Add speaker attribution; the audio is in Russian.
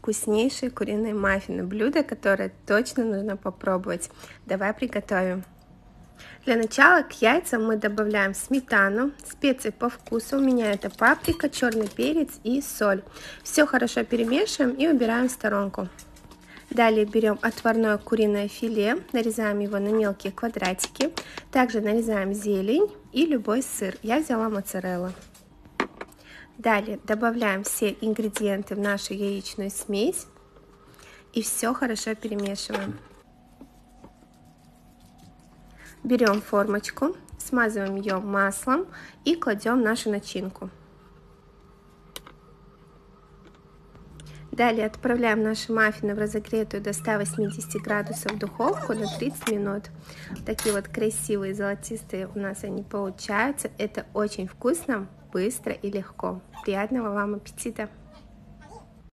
Speaker 1: вкуснейшие куриные маффины. Блюдо, которое точно нужно попробовать. Давай приготовим. Для начала к яйцам мы добавляем сметану, специи по вкусу. У меня это паприка, черный перец и соль. Все хорошо перемешиваем и убираем в сторонку. Далее берем отварное куриное филе, нарезаем его на мелкие квадратики. Также нарезаем зелень и любой сыр. Я взяла моцарелла. Далее добавляем все ингредиенты в нашу яичную смесь и все хорошо перемешиваем. Берем формочку, смазываем ее маслом и кладем нашу начинку. Далее отправляем наши маффины в разогретую до 180 градусов духовку на 30 минут. Такие вот красивые золотистые у нас они получаются. Это очень вкусно, быстро и легко. Приятного вам аппетита!